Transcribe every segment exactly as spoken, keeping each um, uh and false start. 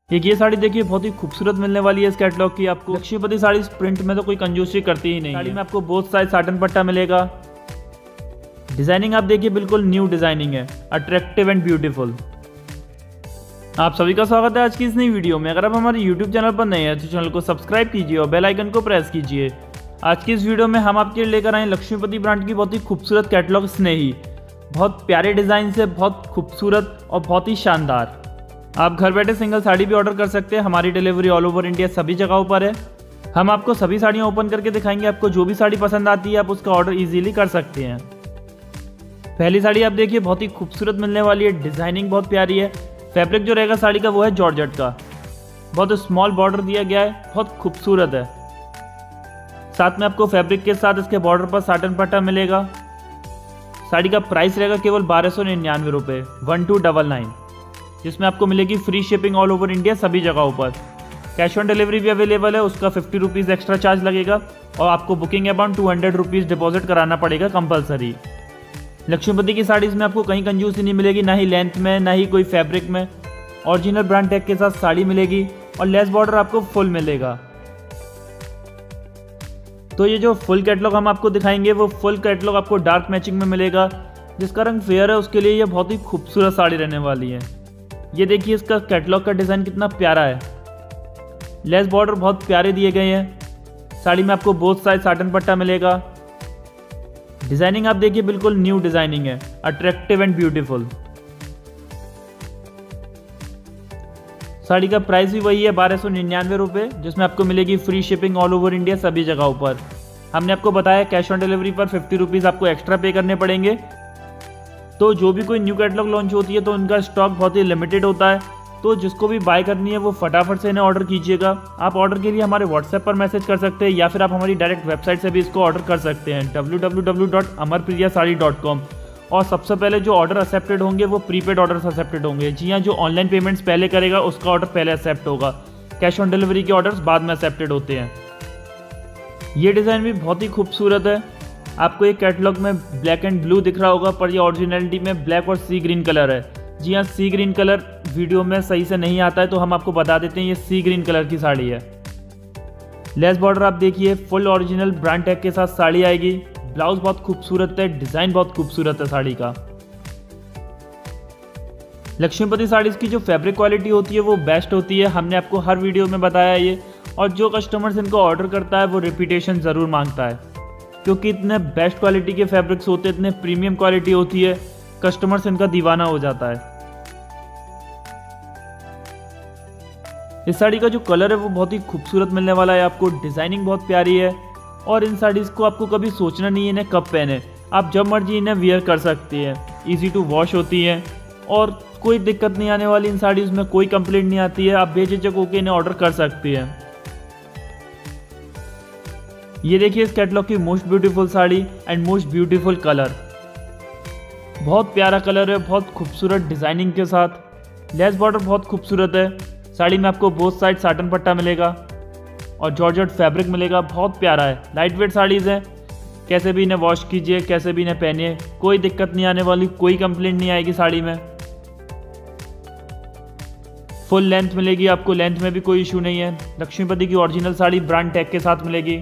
एक ये साड़ी देखिए बहुत ही खूबसूरत मिलने वाली है इस कैटलॉग की आपको। लक्ष्मीपति साड़ी प्रिंट में तो कोई कंजूसी करती ही नहीं। साड़ी में आपको बोथ साइड साटन पट्टा मिलेगा। डिजाइनिंग आप देखिए बिल्कुल न्यू डिजाइनिंग है, अट्रैक्टिव एंड ब्यूटीफुल। आप सभी का स्वागत है आज की इस नई वीडियो में। अगर आप हमारे यूट्यूब चैनल पर नए हैं तो चैनल को सब्सक्राइब कीजिए और बेल आइकन को प्रेस कीजिए। आज की इस वीडियो में हम आपके लिए लेकर आए लक्ष्मीपति ब्रांड की बहुत ही खूबसूरत कैटलॉग स्नेही। बहुत प्यारे डिजाइन से, बहुत खूबसूरत और बहुत ही शानदार। आप घर बैठे सिंगल साड़ी भी ऑर्डर कर सकते हैं। हमारी डिलीवरी ऑल ओवर इंडिया सभी जगहों पर है। हम आपको सभी साड़ियाँ ओपन करके दिखाएंगे। आपको जो भी साड़ी पसंद आती है आप उसका ऑर्डर इजीली कर सकते हैं। पहली साड़ी आप देखिए बहुत ही खूबसूरत मिलने वाली है। डिजाइनिंग बहुत प्यारी है। फैब्रिक जो रहेगा साड़ी का वो है जॉर्जेट का। बहुत स्मॉल बॉर्डर दिया गया है, बहुत खूबसूरत है। साथ में आपको फैब्रिक के साथ इसके बॉर्डर पर साटन पट्टा मिलेगा। साड़ी का प्राइस रहेगा केवल बारह सौ निन्यानवे रुपये, वन टू डबल नाइन, जिसमें आपको मिलेगी free shipping all over India सभी जगहों पर। कैश ऑन डिलीवरी भी अवेलेबल है, उसका फिफ्टी रुपीज़ एक्स्ट्रा चार्ज लगेगा और आपको booking amount two hundred rupees deposit कराना पड़ेगा कंपलसरी। लक्ष्मीपति की साड़ीज़ में आपको कहीं कंजूसी नहीं मिलेगी, ना ही लेंथ में ना ही कोई फैब्रिक में। ओरिजिनल ब्रांड टैग के साथ साड़ी मिलेगी और लेस बॉर्डर आपको फुल मिलेगा। तो ये जो फुल कैटलॉग हम आपको दिखाएंगे वो फुल कैटलॉग आपको डार्क मैचिंग में मिलेगा। जिसका रंग फेयर है उसके लिए ये बहुत ही खूबसूरत साड़ी रहने वाली है। ये देखिए इसका कैटलॉग का डिज़ाइन कितना प्यारा है। लेस बॉर्डर बहुत प्यारे दिए गए हैं। साड़ी में आपको बोथ साइड साटन पट्टा मिलेगा। डिजाइनिंग आप देखिए बिल्कुल न्यू डिजाइनिंग है, अट्रैक्टिव एंड ब्यूटीफुल। साड़ी का प्राइस भी वही है, बारह सौ निन्यानवे रुपये, जिसमें आपको मिलेगी free shipping all over India सभी जगहों पर। हमने आपको बताया कैश ऑन डिलीवरी पर फिफ्टी रुपीज़ आपको एक्स्ट्रा पे करने पड़ेंगे। तो जो भी कोई न्यू कैटलॉग लॉन्च होती है तो उनका स्टॉक बहुत ही लिमिटेड होता है। तो जिसको भी बाय करनी है वो फटाफट से इन्हें ऑर्डर कीजिएगा। आप ऑर्डर के लिए हमारे व्हाट्सएप पर मैसेज कर सकते हैं या फिर आप हमारी डायरेक्ट वेबसाइट से भी इसको ऑर्डर कर सकते हैं, W W W dot Amar Priya sari dot com. और सबसे पहले जो ऑर्डर एक्सेप्टेड होंगे वो प्रीपेड ऑर्डर एक्सेप्टेड होंगे। जी हाँ, जो ऑनलाइन पेमेंट्स पहले करेगा उसका ऑर्डर पहले एक्सेप्ट होगा। कैश ऑन डिलीवरी के ऑर्डर्स बाद में एक्सेप्टेड होते हैं। ये डिज़ाइन भी बहुत ही खूबसूरत है। आपको एक कैटलॉग में ब्लैक एंड ब्लू दिख रहा होगा, पर ये ओरिजिनलिटी में ब्लैक और सी ग्रीन कलर है। जी हाँ, सी ग्रीन कलर वीडियो में सही से नहीं आता है तो हम आपको बता देते हैं ये सी ग्रीन कलर की साड़ी है। लेस बॉर्डर आप देखिए फुल ओरिजिनल ब्रांड टैग के साथ साड़ी आएगी। ब्लाउज बहुत खूबसूरत है, डिज़ाइन बहुत खूबसूरत है साड़ी का। लक्ष्मीपति साड़ीज़ की जो फैब्रिक क्वालिटी होती है वो बेस्ट होती है। हमने आपको हर वीडियो में बताया ये, और जो कस्टमर्स इनको ऑर्डर करता है वो रिपीटेशन ज़रूर मांगता है, क्योंकि इतने बेस्ट क्वालिटी के फैब्रिक्स होते हैं, इतने प्रीमियम क्वालिटी होती है, कस्टमर्स इनका दीवाना हो जाता है। इस साड़ी का जो कलर है वो बहुत ही खूबसूरत मिलने वाला है आपको। डिजाइनिंग बहुत प्यारी है और इन साड़ीज़ को आपको कभी सोचना नहीं है इन्हें कब पहने। आप जब मर्जी इन्हें वियर कर सकती हैं। इजी टू वॉश होती हैं और कोई दिक्कत नहीं आने वाली। इन साड़ीज़ में कोई कंप्लेंट नहीं आती है। आप बेझिझक होकर इन्हें ऑर्डर कर सकती हैं। ये देखिए इस कैटलॉग की most beautiful sari and most beautiful colour. बहुत प्यारा कलर है, बहुत खूबसूरत डिजाइनिंग के साथ। लेस बॉर्डर बहुत खूबसूरत है। साड़ी में आपको बोथ साइड साटन पट्टा मिलेगा और जॉर्जेट फैब्रिक मिलेगा। बहुत प्यारा है। लाइट वेट साड़ीज़ हैं, कैसे भी इन्हें वॉश कीजिए, कैसे भी इन्हें पहनिए, कोई दिक्कत नहीं आने वाली, कोई कंप्लेंट नहीं आएगी साड़ी में। फुल लेंथ मिलेगी आपको, लेंथ में भी कोई इशू नहीं है। लक्ष्मीपति की ओरिजिनल साड़ी ब्रांड टैग के साथ मिलेगी।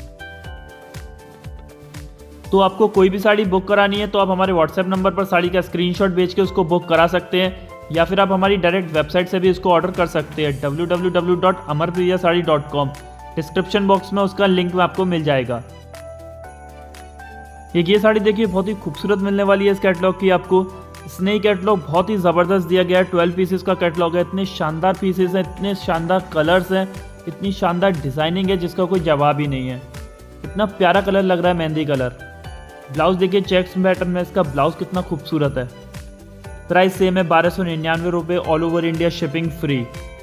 तो आपको कोई भी साड़ी बुक करानी है तो आप हमारे व्हाट्सएप नंबर पर साड़ी का स्क्रीनशॉट भेज के उसको बुक करा सकते हैं, या फिर आप हमारी डायरेक्ट वेबसाइट से भी इसको ऑर्डर कर सकते हैं, W W W dot Amar Priya sari dot com. Description box में उसका लिंक आपको मिल जाएगा। एक ये साड़ी देखिए बहुत ही खूबसूरत मिलने वाली है इस कैटलॉग की आपको। स्नेही कैटलॉग बहुत ही ज़बरदस्त दिया गया है। ट्वेल्व पीसेस का कैटलॉग है। इतने शानदार पीसेस हैं, इतने शानदार कलर्स हैं, इतनी शानदार डिज़ाइनिंग है जिसका कोई जवाब ही नहीं है। इतना प्यारा कलर लग रहा है, मेहंदी कलर। ब्लाउज देखिए चेक्स पैटर्न में इसका ब्लाउज कितना खूबसूरत है। प्राइस सेम है, बारह सौ निन्यानवे रुपये, all over India shipping free.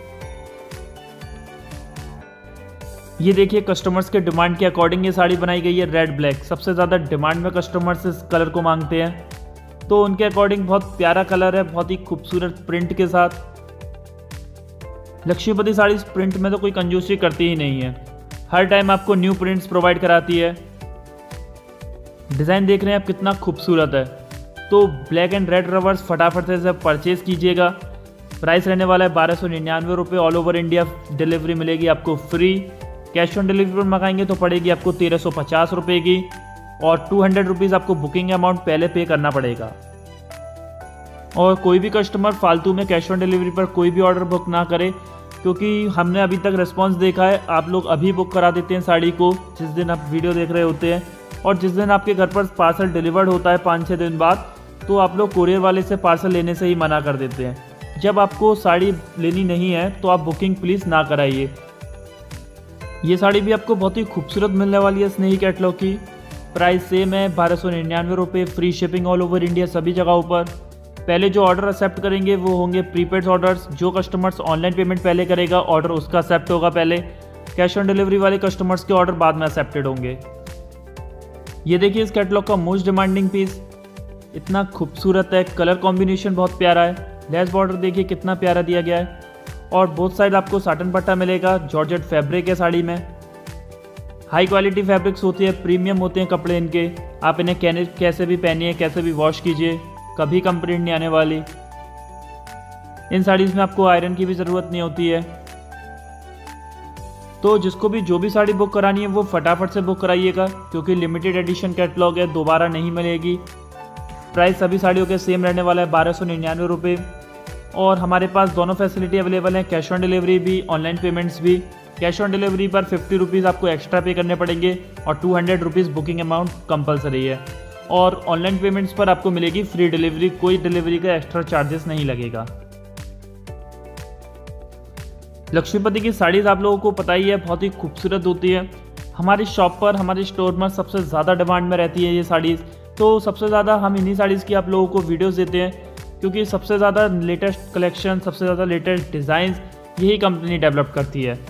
ये देखिए कस्टमर्स के डिमांड के अकॉर्डिंग ये साड़ी बनाई गई है। रेड ब्लैक सबसे ज़्यादा डिमांड में कस्टमर्स इस कलर को मांगते हैं, तो उनके अकॉर्डिंग बहुत प्यारा कलर है, बहुत ही खूबसूरत प्रिंट के साथ। लक्ष्मीपति साड़ी प्रिंट में तो कोई कंजूसी करती ही नहीं है। हर टाइम आपको न्यू प्रिंट्स प्रोवाइड कराती है। डिज़ाइन देख रहे हैं आप कितना खूबसूरत है। तो ब्लैक एंड रेड रवर्स फटाफट से इसे परचेज़ कीजिएगा। प्राइस रहने वाला है बारह सौ निन्यानवे रुपये। ऑल ओवर इंडिया डिलीवरी मिलेगी आपको फ्री। कैश ऑन डिलीवरी पर मंगाएंगे तो पड़ेगी आपको तेरह सौ पचास रुपये की, और टू हंड्रेड रुपीज़ आपको बुकिंग अमाउंट पहले पे करना पड़ेगा। और कोई भी कस्टमर फालतू में कैश ऑन डिलीवरी पर कोई भी ऑर्डर बुक ना करे, क्योंकि हमने अभी तक रिस्पांस देखा है आप लोग अभी बुक करा देते हैं साड़ी को जिस दिन आप वीडियो देख रहे होते हैं, और जिस दिन आपके घर पर पार्सल डिलीवर्ड होता है पाँच छः दिन बाद, तो आप लोग कुरियर वाले से पार्सल लेने से ही मना कर देते हैं। जब आपको साड़ी लेनी नहीं है तो आप बुकिंग प्लीज़ ना कराइए। ये साड़ी भी आपको बहुत ही खूबसूरत मिलने वाली है स्नेही कैटलॉग की। प्राइस सेम है बारह सौ निन्यानवे रुपये, free shipping all over India सभी जगहों पर। पहले जो ऑर्डर एक्सेप्ट करेंगे वो होंगे प्रीपेड ऑर्डर्स। जो कस्टमर्स ऑनलाइन पेमेंट पहले करेगा ऑर्डर उसका एक्सेप्ट होगा पहले। कैश ऑन डिलीवरी वाले कस्टमर्स के ऑर्डर बाद में एक्सेप्टेड होंगे। ये देखिए इस कैटलॉग का मोस्ट डिमांडिंग पीस, इतना खूबसूरत है, कलर कॉम्बिनेशन बहुत प्यारा है। लेस बॉर्डर देखिए कितना प्यारा दिया गया है, और बोथ साइड आपको साटन पट्टा मिलेगा। जॉर्जेट फैब्रिक है साड़ी में, हाई क्वालिटी फैब्रिक्स होती है, प्रीमियम होते हैं कपड़े इनके। आप इन्हें कहने कैसे भी पहनिए, कैसे भी वॉश कीजिए, कभी कंप्लेंट नहीं आने वाली। इन साड़ीज़ में आपको आयरन की भी ज़रूरत नहीं होती है। तो जिसको भी जो भी साड़ी बुक करानी है वो फटाफट से बुक कराइएगा, क्योंकि लिमिटेड एडिशन कैटलॉग है, दोबारा नहीं मिलेगी। प्राइस सभी साड़ियों के सेम रहने वाला है बारह सौ निन्यानवे रुपये, और हमारे पास दोनों फैसिलिटी अवेलेबल हैं, कैश ऑन डिलीवरी भी, ऑनलाइन पेमेंट्स भी। कैश ऑन डिलीवरी पर फिफ्टी रुपीज़ आपको एक्स्ट्रा पे करने पड़ेंगे, और two hundred rupees booking amount compulsory है। और ऑनलाइन पेमेंट्स पर आपको मिलेगी फ्री डिलीवरी, कोई डिलीवरी का एक्स्ट्रा चार्जेस नहीं लगेगा। लक्ष्मीपति की साड़ीज़ आप लोगों को पता ही है बहुत ही खूबसूरत होती है। हमारी शॉप पर, हमारे स्टोर में सबसे ज़्यादा डिमांड में रहती है ये साड़ीज़, तो सबसे ज़्यादा हम इन्हीं साड़ीज़ की आप लोगों को वीडियोस देते हैं, क्योंकि सबसे ज़्यादा लेटेस्ट कलेक्शन, सबसे ज़्यादा लेटेस्ट डिज़ाइंस यही कंपनी डेवलप करती है।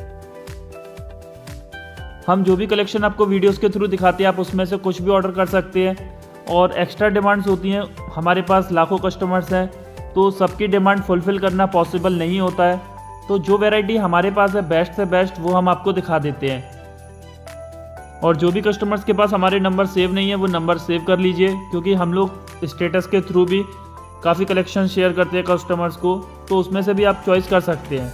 हम जो भी कलेक्शन आपको वीडियोस के थ्रू दिखाते हैं आप उसमें से कुछ भी ऑर्डर कर सकते हैं, और एक्स्ट्रा डिमांड्स होती हैं। हमारे पास लाखों कस्टमर्स हैं, तो सबकी डिमांड फुलफ़िल करना पॉसिबल नहीं होता है। तो जो वैरायटी हमारे पास है बेस्ट से बेस्ट वो हम आपको दिखा देते हैं। और जो भी कस्टमर्स के पास हमारे नंबर सेव नहीं है वो नंबर सेव कर लीजिए, क्योंकि हम लोग स्टेटस के थ्रू भी काफ़ी कलेक्शन शेयर करते हैं कस्टमर्स को, तो उसमें से भी आप चॉइस कर सकते हैं।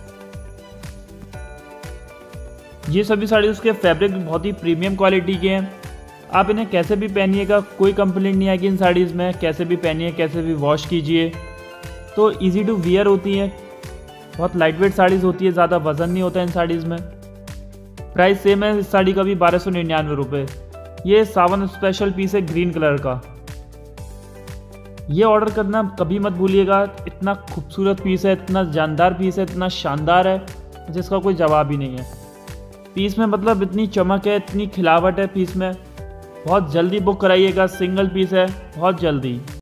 ये सभी साड़ी उसके फैब्रिक बहुत ही प्रीमियम क्वालिटी के हैं। आप इन्हें कैसे भी पहनिएगा कोई कंप्लेंट नहीं आएगी इन साड़ीज़ में, कैसे भी पहनिए, कैसे भी वॉश कीजिए। तो इजी टू वियर होती हैं, बहुत लाइट वेट साड़ीज़ होती है, ज़्यादा वजन नहीं होता इन साड़ीज़ में। प्राइस सेम है इस साड़ी का भी बारह सौ निन्यानवे रुपये। ये सावन स्पेशल पीस है ग्रीन कलर का। ये ऑर्डर करना कभी मत भूलिएगा, इतना खूबसूरत पीस है, इतना जानदार पीस है, इतना शानदार है जिसका कोई जवाब ही नहीं है। पीस में मतलब इतनी चमक है, इतनी खिलावट है पीस में। बहुत जल्दी बुक कराइएगा, सिंगल पीस है, बहुत जल्दी।